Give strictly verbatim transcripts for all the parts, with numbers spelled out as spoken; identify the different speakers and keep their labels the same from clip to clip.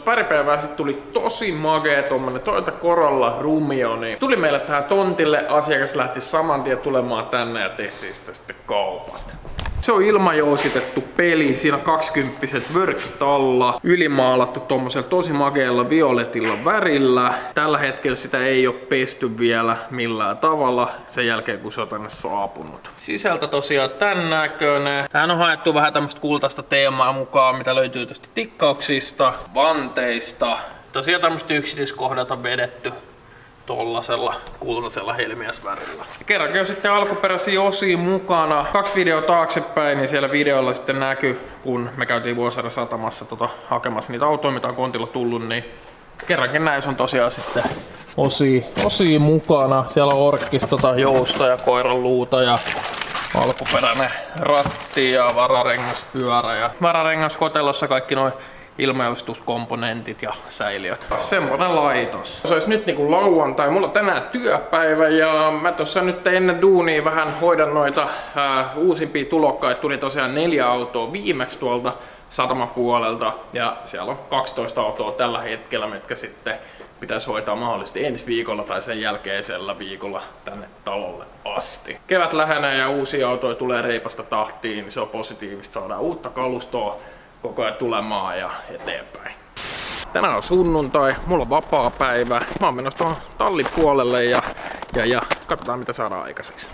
Speaker 1: pari päivää sitten tuli tosi magea tommonen Toyota Corolla Rumio, niin tuli meille tähän tontille, asiakas lähti saman tien tulemaan tänne ja tehtiin sitä sitten kaupat. Se on ilmajousitettu peli, siinä on kaksikymppiset vörkit alla, ylimaalattu tommosella tosi magealla violetilla värillä. Tällä hetkellä sitä ei ole pesty vielä millään tavalla sen jälkeen kun se on tänne saapunut. Sisältä tosiaan tän näköinen. Tähän on haettu vähän tämmöstä kultaista teemaa mukaan, mitä löytyy tästä tikkauksista, vanteista. Tosiaan tämmöstä yksityiskohdat on vedetty tollasella kultaisella helmiäsvärillä. Kerrankin on sitten alkuperäisiä osia mukana. Kaksi videoa taaksepäin, niin siellä videolla sitten näkyy, kun me käytiin Vuosaaren satamassa tota, hakemassa niitä autoja, mitä on kontilla tullut, niin kerrankin näissä on tosiaan sitten osia, osia mukana. Siellä on orkkistota, jousta ja koiran luuta ja alkuperäinen ratti ja vararengaspyörä ja vararengaskotelossa kaikki noin ilmajoustuskomponentit ja säiliöt. Semmonen laitos. Se olisi nyt niinku lauantai, mulla on tänään työpäivä ja mä tossa nyt ennen duunia vähän hoidan noita ää, uusimpia tulokkaita. Tuli tosiaan neljä autoa viimeksi tuolta satamapuolelta ja siellä on kaksitoista autoa tällä hetkellä, mitkä sitten pitäisi hoitaa mahdollisesti ensi viikolla tai sen jälkeisellä viikolla tänne talolle asti. Kevät lähenee ja uusia autoja tulee reipasta tahtiin, niin se on positiivista, saadaan uutta kalustoa koko ajan tulemaan ja eteenpäin. Tänään on sunnuntai, mulla on vapaa päivä. Mä oon menossa tuohon tallipuolelle ja, ja, ja katsotaan mitä saadaan aikaiseksi.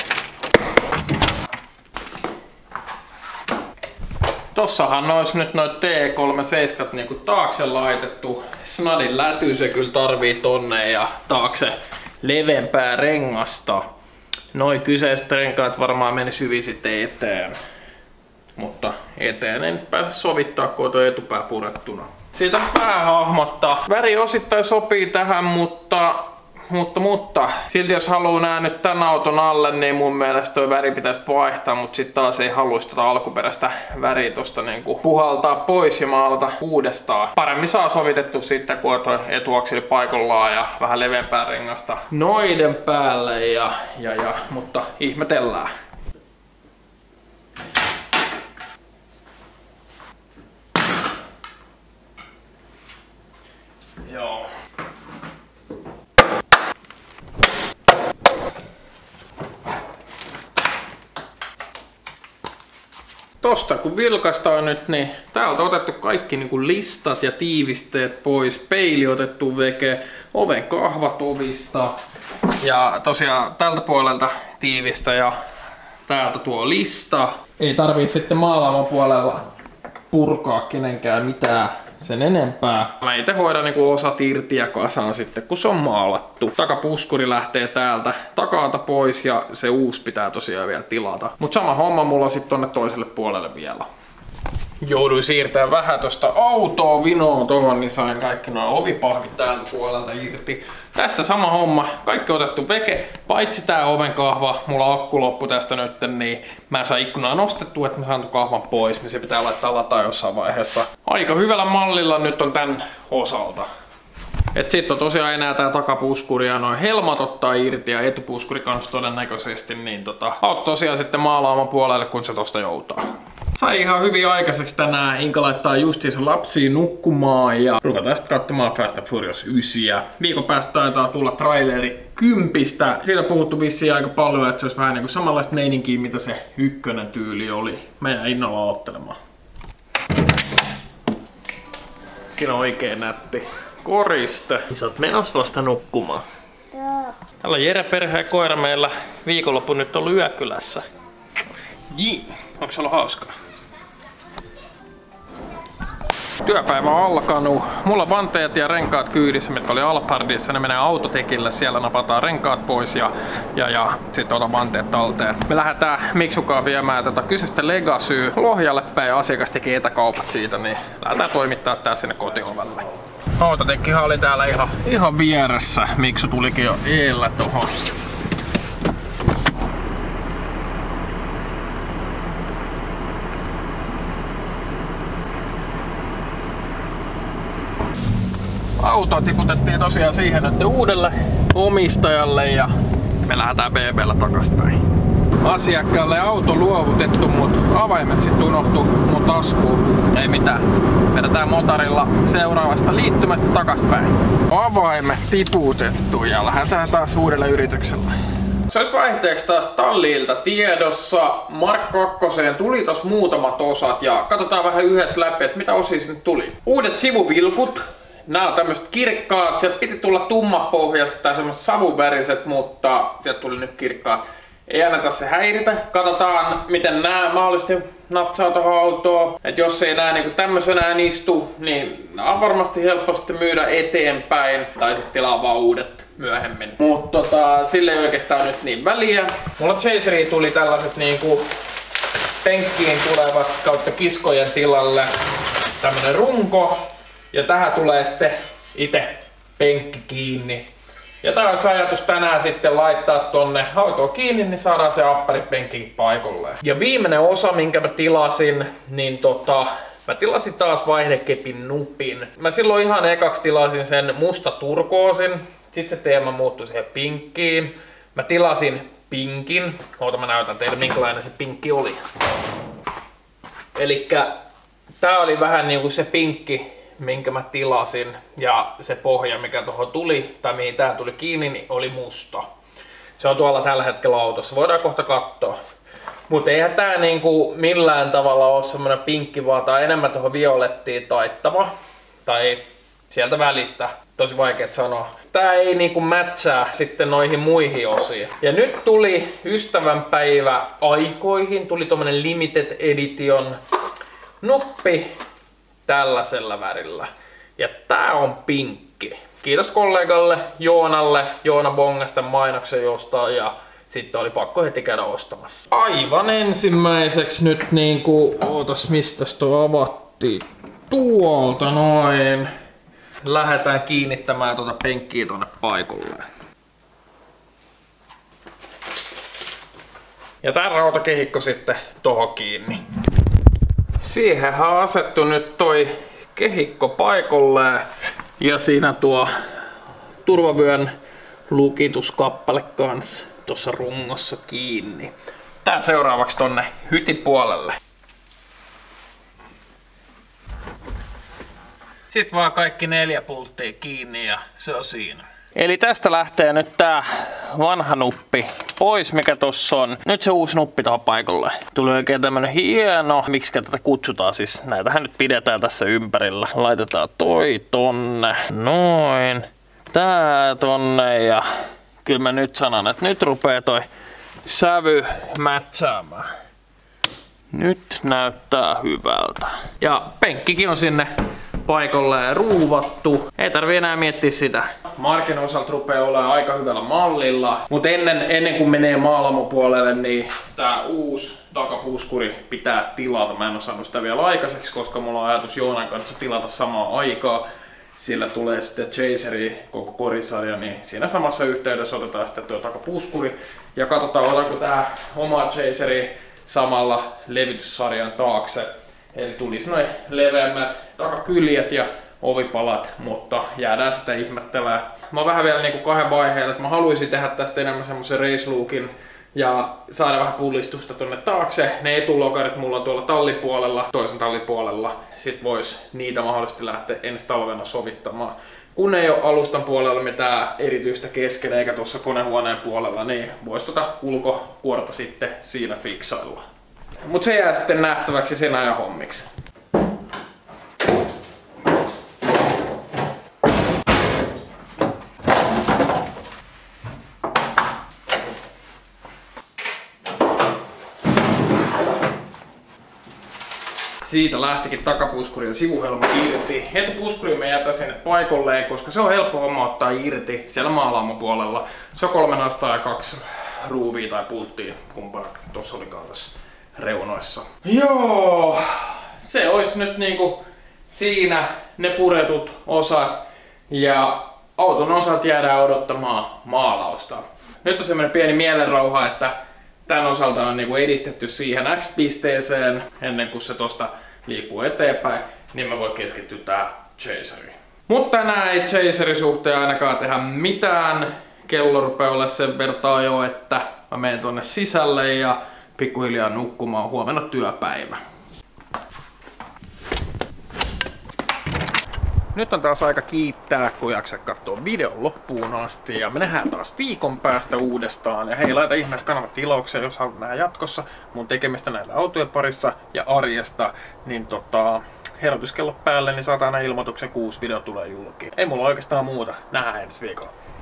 Speaker 1: Tossahan olisi nyt noin T kolmekymmentäseitsemän niinku taakse laitettu. Snadin läty se kyllä tarvii tonne ja taakse levempää rengasta. Noi kyseiset renkaat varmaan meni hyvin sitten eteen. Mutta eteen en pääse sovittaa, kun on tuo etupää purettuna. Siitä vähän hahmottaa. Väri osittain sopii tähän, mutta, mutta, mutta silti jos haluaa nää nyt tän auton alle, niin mun mielestä toi väri pitäisi vaihtaa, mutta sitten taas ei haluaisi tota alkuperäistä väriä tosta niinku puhaltaa pois ja maalata uudestaan. Paremmin saa sovitettu sitten, kun on toi etuakseli paikallaan ja vähän leveämpää rengasta noiden päälle ja, ja, ja mutta ihmetellään. Joo. Tosta kun vilkaistaan nyt, niin täältä on otettu kaikki niin kuin listat ja tiivisteet pois, peili otettu veke, oven kahvat ovista ja tosiaan tältä puolelta tiivistä ja täältä tuo lista. Ei tarvii sitten maalaaman puolella purkaa kenenkään mitään sen enempää. Mä itse hoidan niinku osat irti ja kasaan sitten kun se on maalattu. Takapuskuri lähtee täältä takalta pois ja se uusi pitää tosiaan vielä tilata. Mut sama homma mulla sitten tonne toiselle puolelle vielä. Jouduin siirtämään vähän tosta autoa vinoon tohon, niin sain kaikki nuo ovipahvit täältä puolelta irti. Tästä sama homma, kaikki otettu veke, paitsi tää oven kahva, mulla akku loppu tästä nyt, niin mä sain ikkunaa nostettua, että mä saan kahvan pois, niin se pitää laittaa lataa jossain vaiheessa. Aika hyvällä mallilla nyt on tän osalta. Et sit on tosiaan enää tää takapuskuri ja noin helmat ottaa irti ja etupuskuri kans todennäköisesti, niin tota, auto tosiaan sitten maalaamaan puolelle, kun se tosta joutaa. Sai ihan hyvin aikaiseksi tänään. Inka laittaa justiinsa lapsia nukkumaan ja ruvetaan sitten katsomaan Fast and Furious yhdeksän. Viikon päästä taitaa tulla traileri kympistä. Siitä puhuttu vissiin aika paljon, että se olisi vähän niin kuin samanlaista meininkiä, mitä se ykkönen tyyli oli. Mä jään innolla odottelemaan. Siinä on oikein nätti koriste. Sä oot menossa vasta nukkumaan. Joo. Täällä on Jere, perhe ja koira meillä viikonloppu nyt ollut yökylässä. Jii, onko se ollut hauskaa? Työpäivä on alkanut. Mulla on vanteet ja renkaat kyydissä, mitkä oli Alphardissa. Ne menee autotekille, siellä napataan renkaat pois ja, ja, ja sitten otan vanteet talteen. Me lähdetään Miksukaan viemään tätä kyseistä Legacyä Lohjalle päin ja asiakas teki etäkaupat siitä, niin lähdetään toimittaa tää sinne kotiovelle. Autotekkihan oli täällä ihan, ihan vieressä. Miksu tulikin jo eellä tohon. Auto tiputettiin tosiaan siihen nyt uudelle omistajalle ja me lähdetään B B:llä takaspäin. asiakkaalle auto luovutettu, mutta avaimet sit unohtu mun taskuun. Ei mitään. Vedetään motorilla seuraavasta liittymästä takaspäin. Avaimet tiputettu ja lähdetään taas uudelle yritykselle. Se olisi vaihteeksi taas Tallilta tiedossa. Mark kakkoseen tuli tos muutamat osat ja katsotaan vähän yhdessä läpi, että mitä osia sinne tuli. Uudet sivuvilkut. Nämä on tämmöiset kirkkaat. Sieltä piti tulla tummapohjaiset tai semmoiset savuväriset, mutta sieltä tuli nyt kirkkaat. Ei anneta se häiritä. Katsotaan miten nämä mahdollisesti natsaa tuohon autoon. Et jos ei nää niinku tämmöisenään istu, niin nämä on varmasti helppo sitten myydä eteenpäin. Tai sitten tilaa vaan uudet myöhemmin. Mutta tota, sille ei oikeastaan nyt niin väliä. Mulla Chaseriin tuli tällaiset niinku penkkiin tulevat kautta kiskojen tilalle tämmönen runko. Ja tähän tulee sitten itse penkki kiinni. Ja tää olisi ajatus tänään sitten laittaa tonne autoon kiinni, niin saadaan se apparipenkki paikalleen. Ja viimeinen osa, minkä mä tilasin, niin tota, mä tilasin taas vaihdekepin nupin. Mä silloin ihan ekaksi tilasin sen musta turkoosin, sit se teema muuttui siihen pinkkiin. Mä tilasin pinkin, oota mä näytän teille minkälainen se pinkki oli. Elikkä tää oli vähän niinku se pinkki, minkä mä tilasin, ja se pohja mikä tuohon tuli, tai mihin tää tuli kiinni, niin oli musta. Se on tuolla tällä hetkellä autossa, voidaan kohta katsoa. Mutta eihän tää niinku millään tavalla ole semmonen pinkki, vaan tää on enemmän tuohon violettiin taittava. Tai sieltä välistä, tosi vaikeet sanoa. Tää ei niinku mätsää sitten noihin muihin osiin. Ja nyt tuli ystävänpäivä aikoihin, tuli tommonen limited edition nuppi tällaisella värillä. Ja tää on pinkki. Kiitos kollegalle Joonalle. Joona bongasta mainoksen jostain ja sitten oli pakko heti käydä ostamassa. Aivan ensimmäiseksi nyt niinku, ootas mistäs tuo avattiin. Tuolta noin. Lähdetään kiinnittämään tuota penkkiä tonne paikalleen. Ja tää rautakehikko sitten tohon kiinni. Siihenhän on asettu nyt toi kehikko paikalleen ja siinä tuo turvavyön lukituskappale kanssa tuossa rungossa kiinni. Tää seuraavaksi tonne hytipuolelle. Sitten vaan kaikki neljä pulttia kiinni ja se on siinä. Eli tästä lähtee nyt tää vanha nuppi pois, mikä tossa on. Nyt se uusi nuppi tuohon paikalle. Tuli oikein tämmönen hieno, miksi tätä kutsutaan siis. Näitähän nyt pidetään tässä ympärillä. Laitetaan toi tonne, noin. Tää tonne ja kyllä mä nyt sanon, että nyt rupee toi sävy mätsäämään. Nyt näyttää hyvältä. Ja penkkikin on sinne paikalle ruuvattu. Ei tarvi enää miettiä sitä. Markin osalta rupeaa olemaan aika hyvällä mallilla. Mutta ennen, ennen kuin menee maalamopuolelle, niin tää uusi takapuskuri pitää tilata. Mä en oo saanut sitä vielä aikaiseksi, koska mulla on ajatus Joonan kanssa tilata samaa aikaa. Sillä tulee sitten Chaseri, koko korisarja, niin siinä samassa yhteydessä otetaan sitten tuo takapuskuri. Ja katsotaan, otanko tää oma Chaseri samalla levytyssarjan taakse. Eli tulisi noin leveämmät takakyljet ja ovipalat, mutta jäädään sitä ihmettelemään. Mä oon vähän vielä niinku kahden vaiheella, että mä haluaisin tehdä tästä enemmän semmosen race lookin ja saada vähän pullistusta tonne taakse. Ne etulokarit mulla on tuolla tallipuolella, toisen tallipuolella. Sit vois niitä mahdollisesti lähteä ensi talvena sovittamaan. Kun ei ole alustan puolella mitään erityistä kesken eikä tuossa konehuoneen puolella, niin vois tota ulkokuorta sitten siinä fiksailla. Mut se jää sitten nähtäväksi sen ajan hommiksi. Siitä lähtikin takapuskuri ja sivuhelma irti. Etupuskuri me jätän sinne paikalleen, koska se on helppo homma ottaa irti siellä maalaamopuolella. Se on kolme nastaa ja kaksi ruuvia tai pulttia, kumpana tossa olikaan tässä reunoissa. Joo, se olisi nyt niinku siinä ne puretut osat ja auton osat jäädään odottamaan maalausta. Nyt on semmoinen pieni mielenrauha, että tämän osalta on niinku edistetty siihen X-pisteeseen ennen kuin se tosta liikkuu eteenpäin, niin mä voin keskittyä tähän Chaseriin. Mutta tänään ei Chaserin suhteen ainakaan tehdä mitään. Kello rupeaa olla sen vertaa jo, että mä menen tuonne sisälle ja pikkuhiljaa nukkumaan. Huomenna työpäivä. Nyt on taas aika kiittää, kun jaksaa katsoa videon loppuun asti. Ja me nähdään taas viikon päästä uudestaan. Ja hei, laita ihmeessä kanavat tilaukseen, jos haluat nähdä jatkossa mun tekemistä näillä autojen parissa ja arjesta. Niin tota, herätyskello päälle, niin saat aina ilmoituksen, kun uusi video tulee julkiin. Ei mulla oikeastaan muuta. Nähdään ensi viikolla.